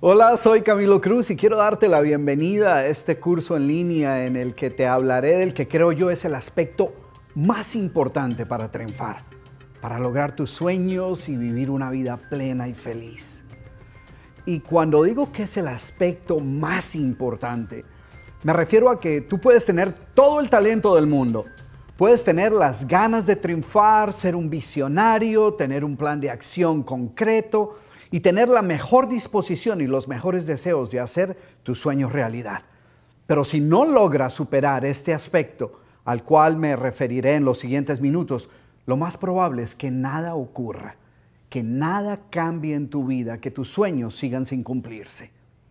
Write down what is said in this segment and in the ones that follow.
Hola, soy Camilo Cruz y quiero darte la bienvenida a este curso en línea en el que te hablaré del que creo yo es el aspecto más importante para triunfar, para lograr tus sueños y vivir una vida plena y feliz. Y cuando digo que es el aspecto más importante, me refiero a que tú puedes tener todo el talento del mundo, puedes tener las ganas de triunfar, ser un visionario, tener un plan de acción concreto y tener la mejor disposición y los mejores deseos de hacer tus sueños realidad. Pero si no logras superar este aspecto, al cual me referiré en los siguientes minutos, lo más probable es que nada ocurra, que nada cambie en tu vida, que tus sueños sigan sin cumplirse.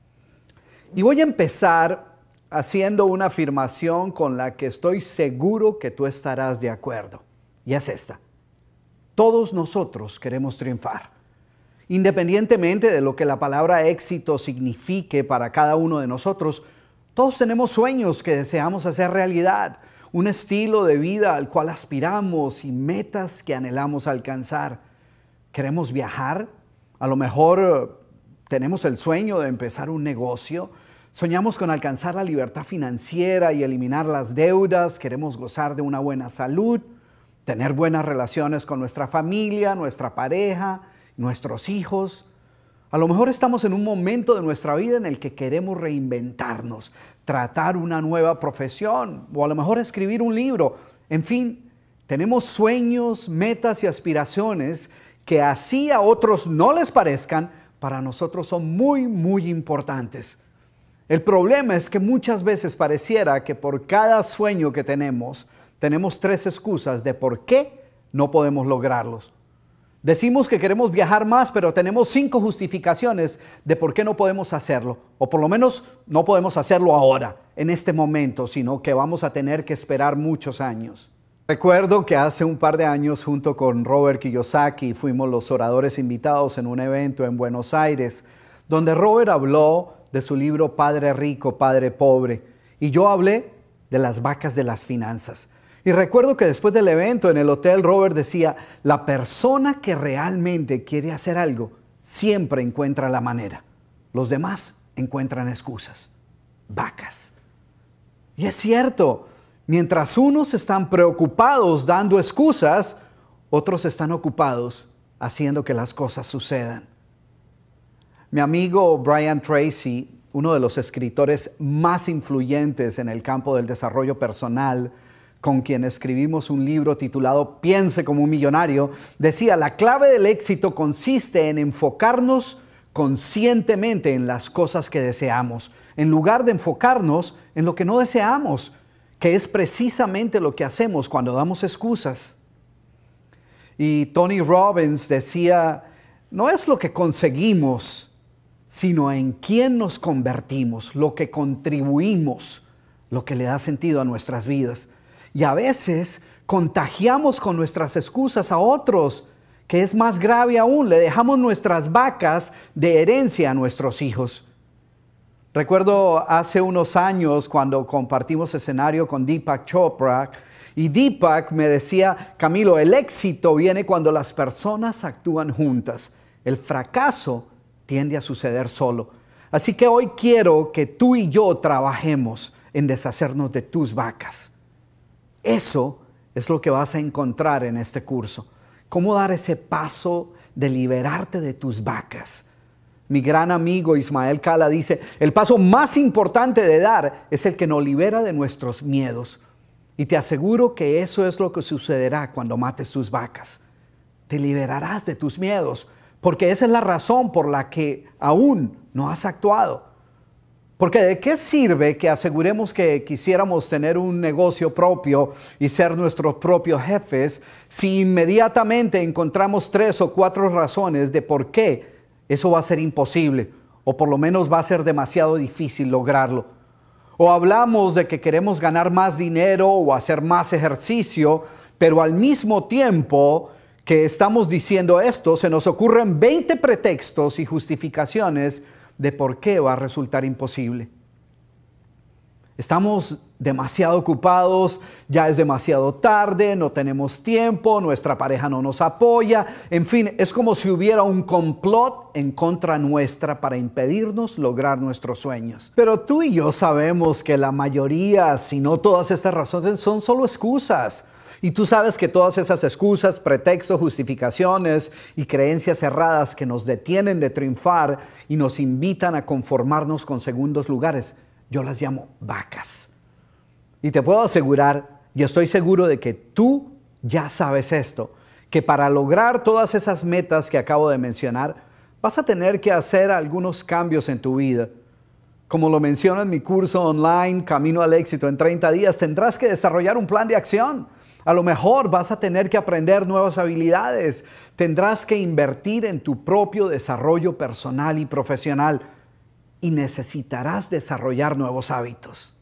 Y voy a empezar haciendo una afirmación con la que estoy seguro que tú estarás de acuerdo. Y es esta: todos nosotros queremos triunfar. Independientemente de lo que la palabra éxito signifique para cada uno de nosotros, todos tenemos sueños que deseamos hacer realidad, un estilo de vida al cual aspiramos y metas que anhelamos alcanzar. ¿Queremos viajar? A lo mejor tenemos el sueño de empezar un negocio. Soñamos con alcanzar la libertad financiera y eliminar las deudas. Queremos gozar de una buena salud, tener buenas relaciones con nuestra familia, nuestra pareja, nuestros hijos. A lo mejor estamos en un momento de nuestra vida en el que queremos reinventarnos, tratar una nueva profesión o a lo mejor escribir un libro. En fin, tenemos sueños, metas y aspiraciones que así a otros no les parezcan, para nosotros son muy importantes. El problema es que muchas veces pareciera que por cada sueño que tenemos 3 excusas de por qué no podemos lograrlos. Decimos que queremos viajar más, pero tenemos 5 justificaciones de por qué no podemos hacerlo. O por lo menos no podemos hacerlo ahora, en este momento, sino que vamos a tener que esperar muchos años. Recuerdo que hace un par de años, junto con Robert Kiyosaki, fuimos los oradores invitados en un evento en Buenos Aires, donde Robert habló de su libro Padre Rico, Padre Pobre, y yo hablé de las vacas de las finanzas. Y recuerdo que después del evento en el hotel, Robert decía: la persona que realmente quiere hacer algo siempre encuentra la manera. Los demás encuentran excusas. Vacas. Y es cierto, mientras unos están preocupados dando excusas, otros están ocupados haciendo que las cosas sucedan. Mi amigo Brian Tracy, uno de los escritores más influyentes en el campo del desarrollo personal, con quien escribimos un libro titulado Piense como un millonario, decía: la clave del éxito consiste en enfocarnos conscientemente en las cosas que deseamos, en lugar de enfocarnos en lo que no deseamos, que es precisamente lo que hacemos cuando damos excusas. Y Tony Robbins decía: no es lo que conseguimos, sino en quién nos convertimos, lo que contribuimos, lo que le da sentido a nuestras vidas. Y a veces contagiamos con nuestras excusas a otros, que es más grave aún, le dejamos nuestras vacas de herencia a nuestros hijos. Recuerdo hace unos años cuando compartimos escenario con Deepak Chopra, y Deepak me decía: Camilo, el éxito viene cuando las personas actúan juntas. El fracaso tiende a suceder solo. Así que hoy quiero que tú y yo trabajemos en deshacernos de tus vacas. Eso es lo que vas a encontrar en este curso. Cómo dar ese paso de liberarte de tus vacas. Mi gran amigo Ismael Cala dice: el paso más importante de dar es el que nos libera de nuestros miedos. Y te aseguro que eso es lo que sucederá cuando mates tus vacas. Te liberarás de tus miedos, porque esa es la razón por la que aún no has actuado. Porque ¿de qué sirve que aseguremos que quisiéramos tener un negocio propio y ser nuestros propios jefes si inmediatamente encontramos 3 o 4 razones de por qué eso va a ser imposible, o por lo menos va a ser demasiado difícil lograrlo? O hablamos de que queremos ganar más dinero o hacer más ejercicio, pero al mismo tiempo que estamos diciendo esto, se nos ocurren 20 pretextos y justificaciones de por qué va a resultar imposible. Estamos demasiado ocupados, ya es demasiado tarde, no tenemos tiempo, nuestra pareja no nos apoya. En fin, es como si hubiera un complot en contra nuestra para impedirnos lograr nuestros sueños. Pero tú y yo sabemos que la mayoría, si no todas estas razones, son solo excusas. Y tú sabes que todas esas excusas, pretextos, justificaciones y creencias erradas que nos detienen de triunfar y nos invitan a conformarnos con segundos lugares, yo las llamo vacas. Y te puedo asegurar, yo estoy seguro de que tú ya sabes esto, que para lograr todas esas metas que acabo de mencionar, vas a tener que hacer algunos cambios en tu vida. Como lo menciono en mi curso online, Camino al Éxito en 30 días, tendrás que desarrollar un plan de acción. A lo mejor vas a tener que aprender nuevas habilidades. Tendrás que invertir en tu propio desarrollo personal y profesional. Y necesitarás desarrollar nuevos hábitos.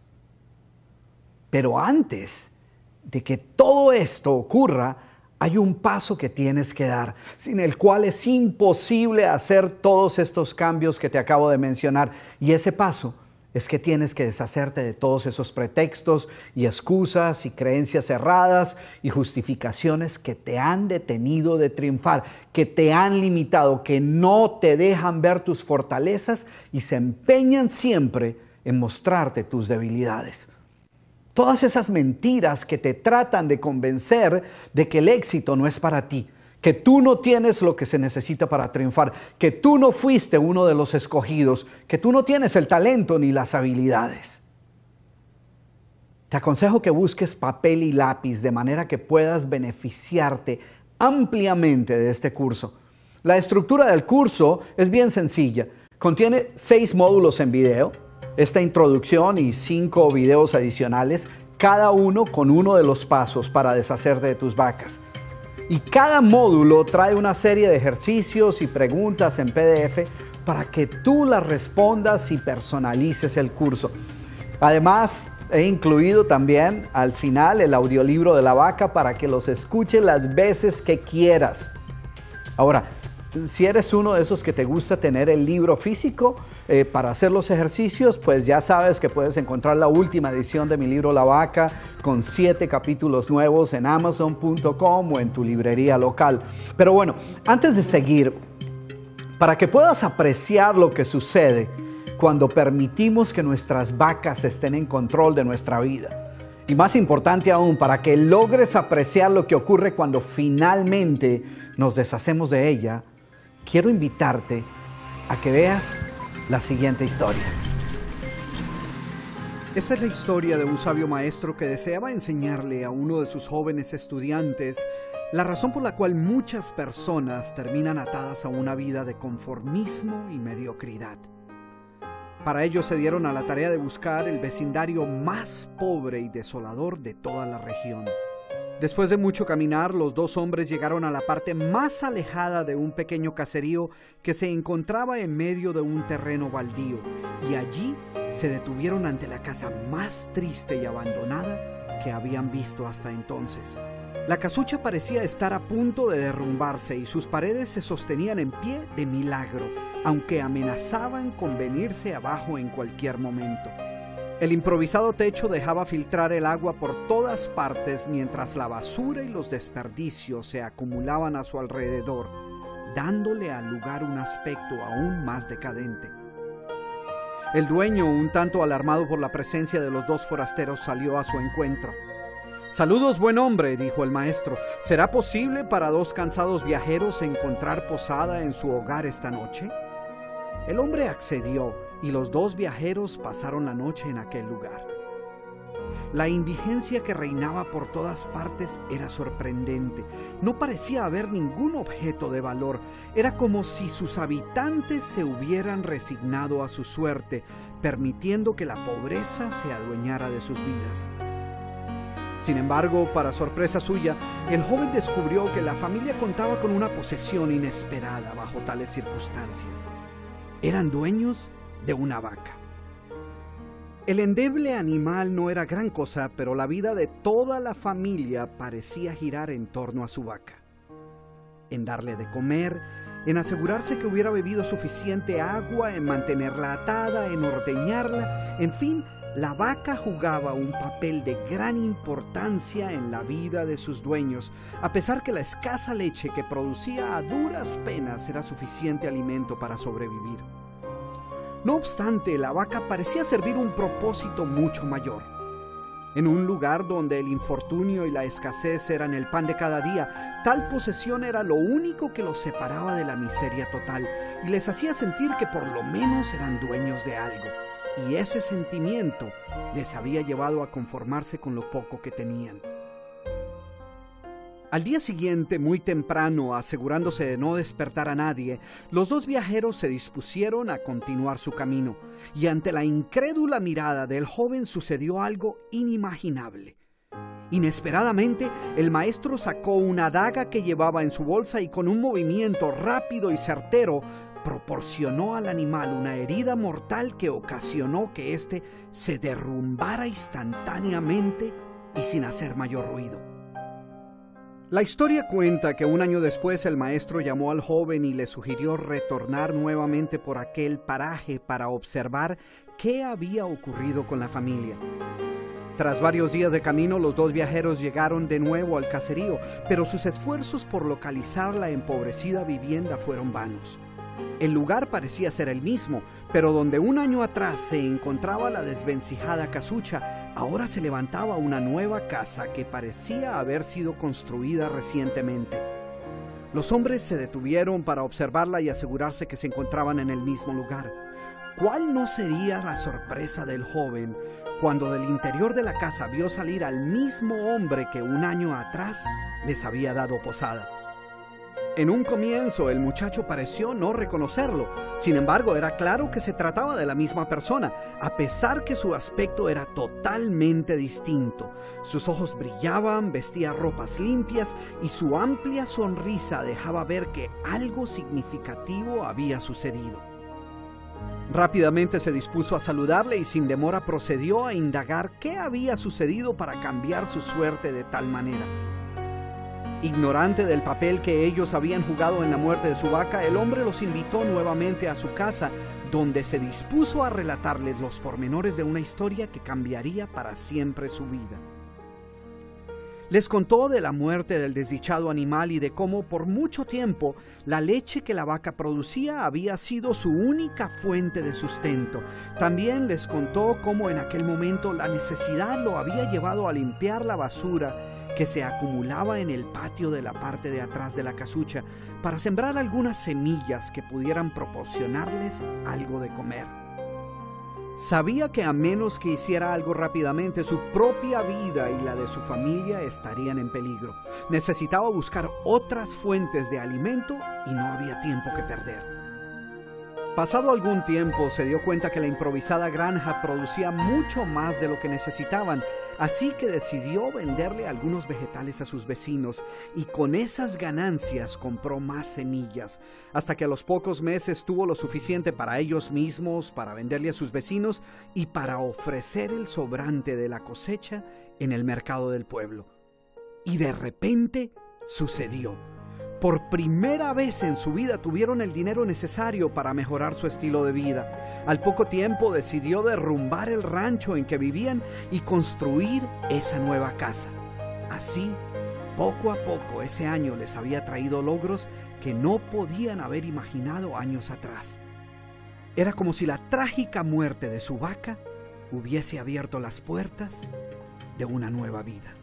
Pero antes de que todo esto ocurra, hay un paso que tienes que dar, sin el cual es imposible hacer todos estos cambios que te acabo de mencionar. Y ese paso es que tienes que deshacerte de todos esos pretextos y excusas y creencias erradas y justificaciones que te han detenido de triunfar, que te han limitado, que no te dejan ver tus fortalezas y se empeñan siempre en mostrarte tus debilidades. Todas esas mentiras que te tratan de convencer de que el éxito no es para ti, que tú no tienes lo que se necesita para triunfar, que tú no fuiste uno de los escogidos, que tú no tienes el talento ni las habilidades. Te aconsejo que busques papel y lápiz de manera que puedas beneficiarte ampliamente de este curso. La estructura del curso es bien sencilla. Contiene 6 módulos en video, esta introducción y 5 videos adicionales, cada uno con uno de los pasos para deshacerte de tus vacas. Y cada módulo trae una serie de ejercicios y preguntas en PDF para que tú las respondas y personalices el curso. Además, he incluido también al final el audiolibro de la vaca para que los escuches las veces que quieras. Ahora, si eres uno de esos que te gusta tener el libro físico para hacer los ejercicios, pues ya sabes que puedes encontrar la última edición de mi libro La Vaca con 7 capítulos nuevos en Amazon.com o en tu librería local. Pero bueno, antes de seguir, para que puedas apreciar lo que sucede cuando permitimos que nuestras vacas estén en control de nuestra vida, y más importante aún, para que logres apreciar lo que ocurre cuando finalmente nos deshacemos de ella, quiero invitarte a que veas la siguiente historia. Esta es la historia de un sabio maestro que deseaba enseñarle a uno de sus jóvenes estudiantes la razón por la cual muchas personas terminan atadas a una vida de conformismo y mediocridad. Para ello se dieron a la tarea de buscar el vecindario más pobre y desolador de toda la región. Después de mucho caminar, los 2 hombres llegaron a la parte más alejada de un pequeño caserío que se encontraba en medio de un terreno baldío, y allí se detuvieron ante la casa más triste y abandonada que habían visto hasta entonces. La casucha parecía estar a punto de derrumbarse y sus paredes se sostenían en pie de milagro, aunque amenazaban con venirse abajo en cualquier momento. El improvisado techo dejaba filtrar el agua por todas partes mientras la basura y los desperdicios se acumulaban a su alrededor, dándole al lugar un aspecto aún más decadente. El dueño, un tanto alarmado por la presencia de los 2 forasteros, salió a su encuentro. «Saludos, buen hombre», dijo el maestro. «¿Será posible para 2 cansados viajeros encontrar posada en su hogar esta noche?» El hombre accedió y los 2 viajeros pasaron la noche en aquel lugar. La indigencia que reinaba por todas partes era sorprendente. No parecía haber ningún objeto de valor. Era como si sus habitantes se hubieran resignado a su suerte, permitiendo que la pobreza se adueñara de sus vidas. Sin embargo, para sorpresa suya, el joven descubrió que la familia contaba con una posesión inesperada bajo tales circunstancias. Eran dueños de una vaca. El endeble animal no era gran cosa, pero la vida de toda la familia parecía girar en torno a su vaca. En darle de comer, en asegurarse que hubiera bebido suficiente agua, en mantenerla atada, en ordeñarla, en fin, la vaca jugaba un papel de gran importancia en la vida de sus dueños, a pesar que la escasa leche que producía a duras penas era suficiente alimento para sobrevivir. No obstante, la vaca parecía servir un propósito mucho mayor. En un lugar donde el infortunio y la escasez eran el pan de cada día, tal posesión era lo único que los separaba de la miseria total y les hacía sentir que por lo menos eran dueños de algo. Y ese sentimiento les había llevado a conformarse con lo poco que tenían. Al día siguiente, muy temprano, asegurándose de no despertar a nadie, los dos viajeros se dispusieron a continuar su camino, y ante la incrédula mirada del joven sucedió algo inimaginable. Inesperadamente, el maestro sacó una daga que llevaba en su bolsa y con un movimiento rápido y certero, proporcionó al animal una herida mortal que ocasionó que éste se derrumbara instantáneamente y sin hacer mayor ruido. La historia cuenta que un año después el maestro llamó al joven y le sugirió retornar nuevamente por aquel paraje para observar qué había ocurrido con la familia. Tras varios días de camino, los dos viajeros llegaron de nuevo al caserío, pero sus esfuerzos por localizar la empobrecida vivienda fueron vanos. El lugar parecía ser el mismo, pero donde un año atrás se encontraba la desvencijada casucha, ahora se levantaba una nueva casa que parecía haber sido construida recientemente. Los hombres se detuvieron para observarla y asegurarse que se encontraban en el mismo lugar. ¿Cuál no sería la sorpresa del joven cuando del interior de la casa vio salir al mismo hombre que un año atrás les había dado posada? En un comienzo el muchacho pareció no reconocerlo, sin embargo era claro que se trataba de la misma persona, a pesar que su aspecto era totalmente distinto. Sus ojos brillaban, vestía ropas limpias y su amplia sonrisa dejaba ver que algo significativo había sucedido. Rápidamente se dispuso a saludarle y sin demora procedió a indagar qué había sucedido para cambiar su suerte de tal manera. Ignorante del papel que ellos habían jugado en la muerte de su vaca, el hombre los invitó nuevamente a su casa, donde se dispuso a relatarles los pormenores de una historia que cambiaría para siempre su vida. Les contó de la muerte del desdichado animal y de cómo por mucho tiempo la leche que la vaca producía había sido su única fuente de sustento. También les contó cómo en aquel momento la necesidad lo había llevado a limpiar la basura que se acumulaba en el patio de la parte de atrás de la casucha para sembrar algunas semillas que pudieran proporcionarles algo de comer. Sabía que a menos que hiciera algo rápidamente, su propia vida y la de su familia estarían en peligro. Necesitaba buscar otras fuentes de alimento y no había tiempo que perder. Pasado algún tiempo se dio cuenta que la improvisada granja producía mucho más de lo que necesitaban, así que decidió venderle algunos vegetales a sus vecinos y con esas ganancias compró más semillas, hasta que a los pocos meses tuvo lo suficiente para ellos mismos, para venderle a sus vecinos y para ofrecer el sobrante de la cosecha en el mercado del pueblo. Y de repente sucedió. Por primera vez en su vida tuvieron el dinero necesario para mejorar su estilo de vida. Al poco tiempo decidió derrumbar el rancho en que vivían y construir esa nueva casa. Así, poco a poco, ese año les había traído logros que no podían haber imaginado años atrás. Era como si la trágica muerte de su vaca hubiese abierto las puertas de una nueva vida.